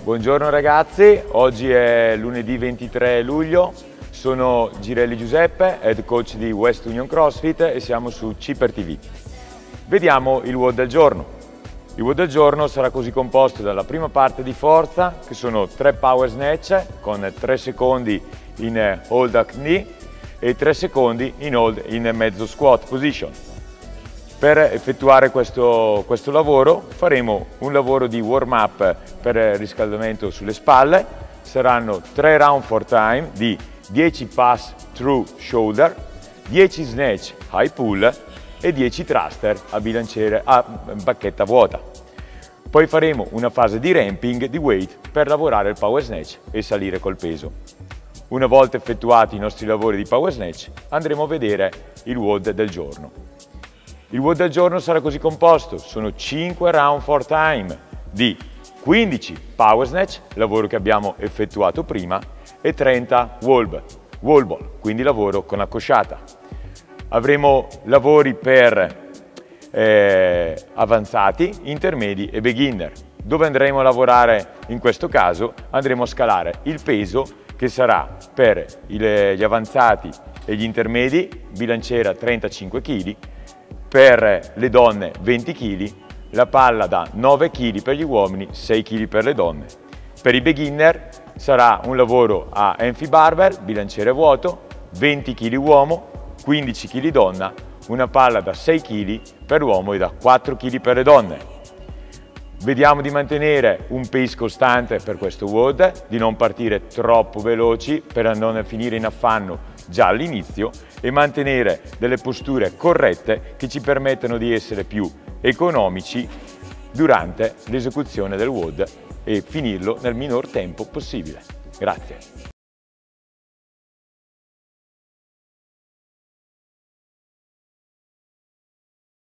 Buongiorno ragazzi, oggi è lunedì 23 luglio, sono Girelli Giuseppe, head coach di West Union CrossFit e siamo su Cipper TV. Vediamo il WOD del giorno. Il WOD del giorno sarà così composto dalla prima parte di forza, che sono 3 power snatch con 3 secondi in hold at knee e 3 secondi in hold in mezzo squat position. Per effettuare questo lavoro faremo un lavoro di warm up per riscaldamento sulle spalle, saranno 3 round for time di 10 pass through shoulder, 10 snatch high pull e 10 thruster a bilanciere a bacchetta vuota. Poi faremo una fase di ramping di weight per lavorare il power snatch e salire col peso. Una volta effettuati i nostri lavori di power snatch andremo a vedere il WOD del giorno. Il WOD del giorno sarà così composto, sono 5 round for time di 15 power snatch, lavoro che abbiamo effettuato prima, e 30 wall ball, quindi lavoro con accosciata. Avremo lavori per avanzati, intermedi e beginner. Dove andremo a lavorare in questo caso? Andremo a scalare il peso che sarà per gli avanzati e gli intermedi, bilanciera 35 kg, per le donne 20 kg, la palla da 9 kg per gli uomini, 6 kg per le donne. Per i beginner sarà un lavoro a Amphi Barbell, bilanciere vuoto, 20 kg uomo, 15 kg donna, una palla da 6 kg per l'uomo e da 4 kg per le donne. Vediamo di mantenere un pace costante per questo WOD, di non partire troppo veloci per non finire in affanno già all'inizio e mantenere delle posture corrette che ci permettano di essere più economici durante l'esecuzione del WOD e finirlo nel minor tempo possibile. Grazie.